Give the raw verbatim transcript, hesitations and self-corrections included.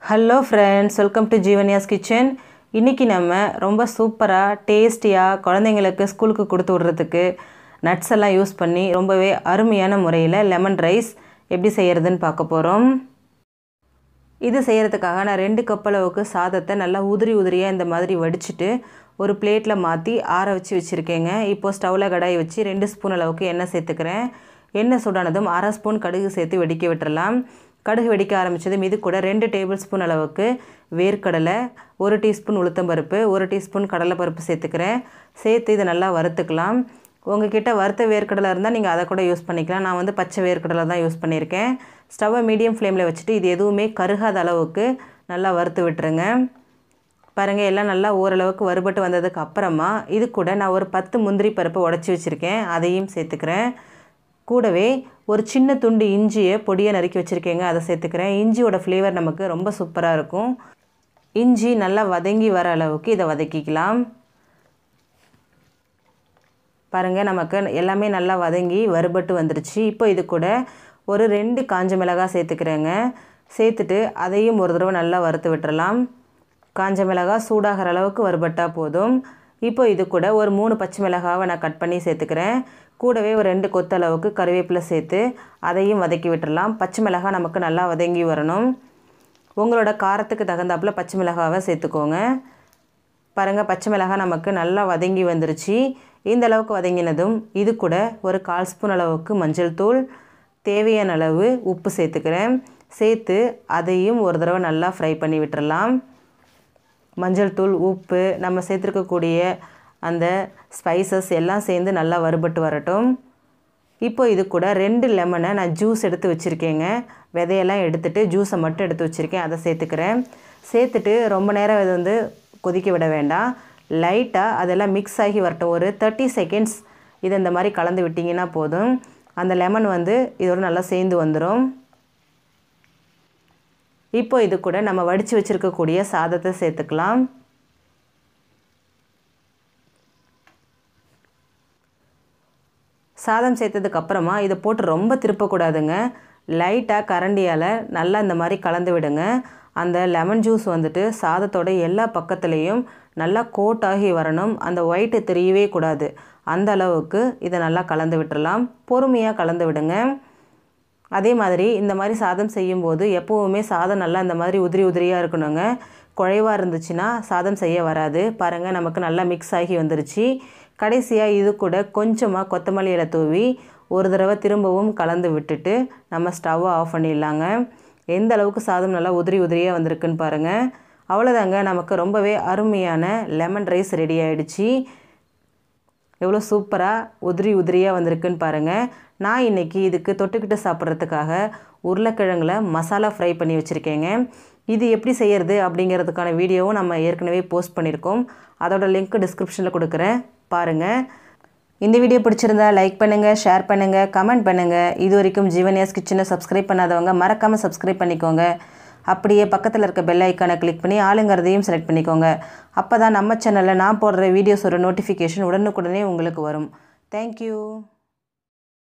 Hello friends, welcome to Jeevanya's kitchen. இன்னைக்கு நம்ம ரொம்ப சூப்பரா டேஸ்டியா குழந்தைகளுக்கு ஸ்கூலுக்கு கொடுத்து விடுறதுக்கு நட்ஸ் எல்லாம் யூஸ் பண்ணி ரொம்பவே அருமையான முறையில் லெமன் ரைஸ் எப்படி செய்யறதுன்னு பார்க்க போறோம். இது செய்யறதுக்காக நான் ரெண்டு கப் அளவுக்கு சாதத்தை நல்லா உதிரி உதிரியா இந்த மாதிரி வடிச்சிட்டு ஒரு பிளேட்ல மாத்தி ஆற வச்சு வச்சிருக்கேங்க. இப்போ ஸ்டவ்ல கடாய் வச்சு ரெண்டு ஸ்பூன் அளவுக்கு எண்ணெய் சேர்த்துக்கிறேன். எண்ணெய் சூடானதும் அரை ஸ்பூன் கடுகு சேர்த்து வெடிக்க விட்டுறலாம். கடுகு வெடிக்க ஆரம்பிச்சதும் இது கூட ரெண்டு டேபிள் ஸ்பூன் அளவுக்கு வேர்க்கடலை, ஒரு டீஸ்பூன் உளுத்தம்பருப்பு, ஒரு டீஸ்பூன் கடலைப்பருப்பு சேர்த்துக்கிறேன். சேர்த்து இதை நல்லா வறுத்துக்கலாம். உங்ககிட்ட வறுத்த வேர்க்கடலை இருந்தால் நீங்கள் அதை கூட யூஸ் பண்ணிக்கலாம். நான் வந்து பச்சை வேர்க்கடலை தான் யூஸ் பண்ணியிருக்கேன். ஸ்டவ்வை மீடியம் ஃப்ளேமில் வச்சுட்டு இது எதுவுமே கருகாத அளவுக்கு நல்லா வறுத்து விட்டுருங்க. பாருங்கள், எல்லாம் நல்லா ஓரளவுக்கு வறுபட்டு வந்ததுக்கு அப்புறமா இது கூட நான் ஒரு பத்து முந்திரி பருப்பு உடச்சி வச்சுருக்கேன், அதையும் சேர்த்துக்கிறேன். கூடவே ஒரு சின்ன துண்டு இஞ்சியை பொடியை நறுக்கி வச்சுருக்கேங்க, அதை சேர்த்துக்கிறேன். இஞ்சியோட ஃப்ளேவர் நமக்கு ரொம்ப சூப்பராக இருக்கும். இஞ்சி நல்லா வதங்கி வர அளவுக்கு இதை வதக்கிக்கலாம். பாருங்கள், நமக்கு எல்லாமே நல்லா வதங்கி வறுபட்டு வந்துருச்சு. இப்போ இது கூட ஒரு ரெண்டு காஞ்ச மிளகாய் சேர்த்துக்கிறேங்க. சேர்த்துட்டு அதையும் ஒரு தடவை நல்லா வறுத்து விட்டுறலாம். காஞ்ச மிளகாய் சூடாகிற அளவுக்கு வறுபட்டால் போதும். இப்போ இது கூட ஒரு மூணு பச்சை மிளகாவை நான் கட் பண்ணி சேர்த்துக்கிறேன். கூடவே ஒரு ரெண்டு கொத்தளவுக்கு கருவேப்பிலை சேர்த்து அதையும் வதக்கி விட்டுறலாம். பச்சை மிளகாய் நமக்கு நல்லா வதங்கி வரணும். உங்களோட காரத்துக்கு தகுந்தாப்பில் பச்சை மிளகாவை சேர்த்துக்கோங்க. பாருங்கள், பச்சை மிளகாய் நமக்கு நல்லா வதங்கி வந்துருச்சு. இந்த அளவுக்கு வதங்கினதும் இது கூட ஒரு கால் ஸ்பூன் அளவுக்கு மஞ்சள் தூள், தேவையான அளவு உப்பு சேர்த்துக்கிறேன். சேர்த்து அதையும் ஒரு தடவை நல்லா ஃப்ரை பண்ணி விட்டுறலாம். மஞ்சள் தூள், உப்பு, நம்ம சேர்த்துருக்கக்கூடிய அந்த ஸ்பைசஸ் எல்லாம் சேர்ந்து நல்லா வறுபட்டு வரட்டும். இப்போ இது கூட ரெண்டு லெமனை நான் ஜூஸ் எடுத்து வச்சுருக்கேங்க. விதையெல்லாம் எடுத்துகிட்டு ஜூஸை மட்டும் எடுத்து வச்சுருக்கேன், அதை சேர்த்துக்கிறேன். சேர்த்துட்டு ரொம்ப நேரம் இது வந்து கொதிக்க விட வேண்டாம். லைட்டாக அதெல்லாம் மிக்ஸ் ஆகி வரட்டும். ஒரு தேர்ட்டி செகண்ட்ஸ் இதை இந்த மாதிரி கலந்து விட்டிங்கன்னா போதும். அந்த லெமன் வந்து இதோடு நல்லா சேர்ந்து வந்துடும். இப்போ இது கூட நம்ம வடித்து வச்சுருக்கக்கூடிய சாதத்தை சேர்த்துக்கலாம். சாதம் சேர்த்ததுக்கப்புறமா இதை போட்டு ரொம்ப திருப்பக்கூடாதுங்க. லைட்டாக கரண்டியால் நல்லா இந்த மாதிரி கலந்து விடுங்க. அந்த லெமன் ஜூஸ் வந்துட்டு சாதத்தோட எல்லா பக்கத்துலேயும் நல்லா கோட் ஆகி வரணும். அந்த ஒயிட்டு தெரியவே கூடாது. அந்த அளவுக்கு இதை நல்லா கலந்து விட்டுறலாம். பொறுமையாக கலந்து விடுங்க. அதே மாதிரி இந்த மாதிரி சாதம் செய்யும்போது எப்போவுமே சாதம் நல்லா இந்த மாதிரி உதிரி உதிரியாக இருக்கணுங்க. குழைவாக இருந்துச்சுன்னா சாதம் செய்ய வராது. பாருங்கள், நமக்கு நல்லா மிக்ஸ் ஆகி வந்துருச்சு. கடைசியாக இது கூட கொஞ்சமாக கொத்தமல்லி இலை தூவி ஒரு தடவை திரும்பவும் கலந்து விட்டுட்டு நம்ம ஸ்டவ்வை ஆஃப் பண்ணிடலாங்க. எந்த அளவுக்கு சாதம் நல்லா உதிரி உதிரியாக வந்திருக்குன்னு பாருங்கள். அவ்வளோதாங்க, நமக்கு ரொம்பவே அருமையான லெமன் ரைஸ் ரெடி ஆகிடுச்சு. எவ்வளோ சூப்பராக உதிரி உதிரியாக வந்திருக்குன்னு பாருங்கள். நான் இன்றைக்கி இதுக்கு தொட்டுக்கிட்டு சாப்பிட்றதுக்காக உருளைக்கிழங்குல மசாலா ஃப்ரை பண்ணி வச்சுருக்கேங்க. இது எப்படி செய்கிறது அப்படிங்கிறதுக்கான வீடியோவும் நம்ம ஏற்கனவே போஸ்ட் பண்ணியிருக்கோம். அதோட லிங்க் டிஸ்கிரிப்ஷனில் கொடுக்குறேன், பாருங்கள். இந்த வீடியோ பிடிச்சிருந்தா லைக் பண்ணுங்கள், ஷேர் பண்ணுங்கள், கமெண்ட் பண்ணுங்கள். இது வரைக்கும் ஜீவன்யாஸ் கிச்சனை சப்ஸ்கிரைப் பண்ணாதவங்க மறக்காமல் சப்ஸ்கிரைப் பண்ணிக்கோங்க. அப்படியே பக்கத்தில் இருக்க பெல் ஐக்கானை கிளிக் பண்ணி ஆளுங்கிறதையும் செலக்ட் பண்ணிக்கோங்க. அப்போ தான் நம்ம சேனலில் நான் போடுற வீடியோஸோட நோட்டிஃபிகேஷன் உடனுக்குடனே உங்களுக்கு வரும். தேங்க்யூ.